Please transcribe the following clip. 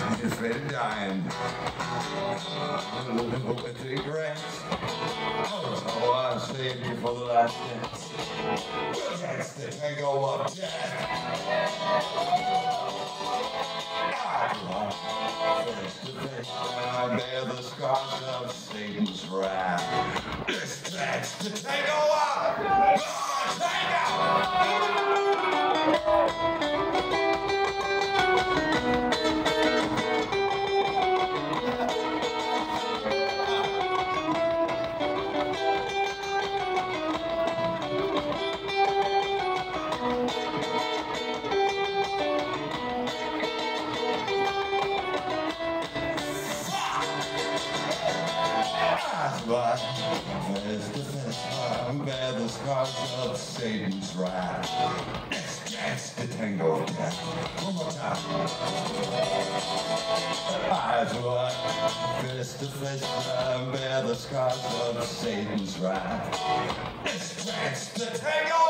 Just been dying. With regrets. Oh, I saved you for the last dance. That's the tango of death. Face to face, I bear the scars of Satan's wrath. That's the tango of the tango. But face to face, I bear the scars of Satan's wrath. It's the tango of death. One more time. Eyes wide, face to face, I bear the scars of Satan's wrath. It's the tango